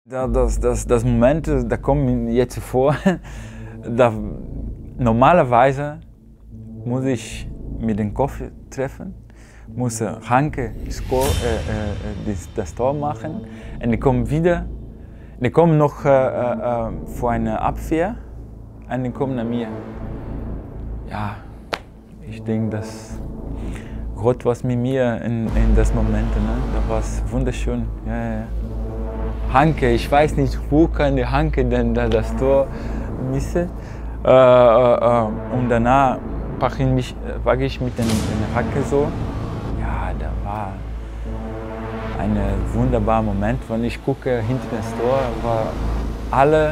Das Moment, da kommt jetzt vor, da, normalerweise muss ich mit dem Kopf treffen, muss Hanke das Tor machen und die kommen wieder, die kommen noch vor eine Abwehr und die kommen nach mir. Ja, ich denke, dass Gott war mit mir in das Moment, ne? Das war wunderschön. Ja. Hanke, ich weiß nicht, wo kann die Hanke denn das Tor missen. Und danach packe ich mit der Hacke so. Ja, da war ein wunderbarer Moment, wenn ich gucke hinter das Tor, war alle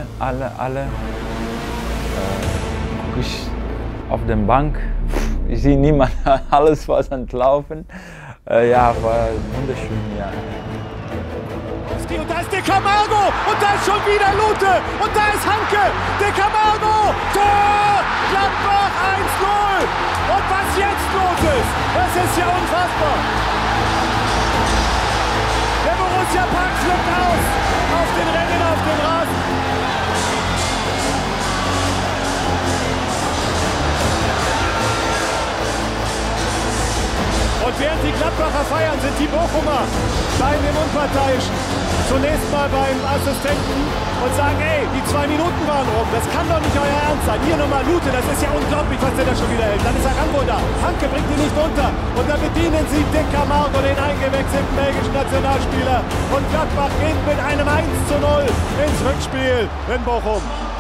gucke ich auf der Bank. Ich sehe niemand, alles war entlaufen. Ja, war wunderschön, ja. Und da ist De Camargo und da ist schon wieder Lute und da ist Hanke, De Camargo, Tor, Gladbach 1:0 und was jetzt los ist, das ist ja unfassbar. Der Borussia Park flippt aus auf den Rennen auf dem Rasen. Und während die Gladbacher feiern, sind die Bochumer bei dem Unparteiischen zunächst mal beim Assistenten und sagen, ey, die 2 Minuten waren rum, das kann doch nicht euer Ernst sein. Hier nochmal Lute, das ist ja unglaublich, was der da schon wieder hält. Dann ist Arango da, Hanke bringt ihn nicht unter und dann bedienen sie De Camargo, den eingewechselten belgischen Nationalspieler. Und Gladbach geht mit einem 1:0 ins Rückspiel in Bochum.